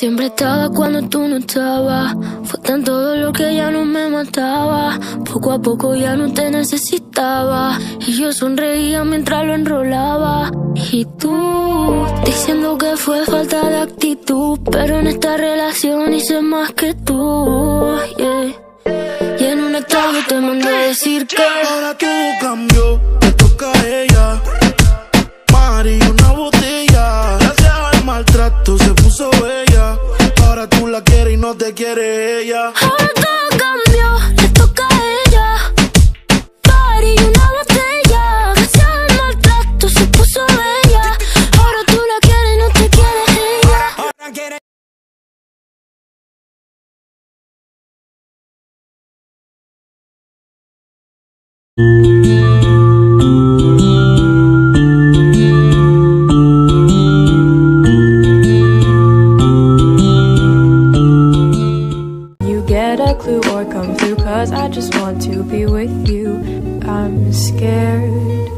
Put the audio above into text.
Siempre estaba cuando tú no estabas. Fue tanto dolor que ya no me mataba. Poco a poco ya no te necesitaba. Y yo sonreía mientras lo enrolaba. Y tú, diciendo que fue falta de actitud. Pero en esta relación hice más que tú, yeah. Y en un estado te mandé a decir que ahora todo cambió, te toca a ella. Mari, una botella. Gracias al maltrato se puso bella. Ahora tú la quieres y no te quiere ella. ahora todo cambió, le toca a ella. Party y una botella. Gracias al maltrato se puso bella. Ahora tú la quieres y no te quiere ella. Ahora quiere. You get a clue or come through, 'cause I just want to be with you. I'm scared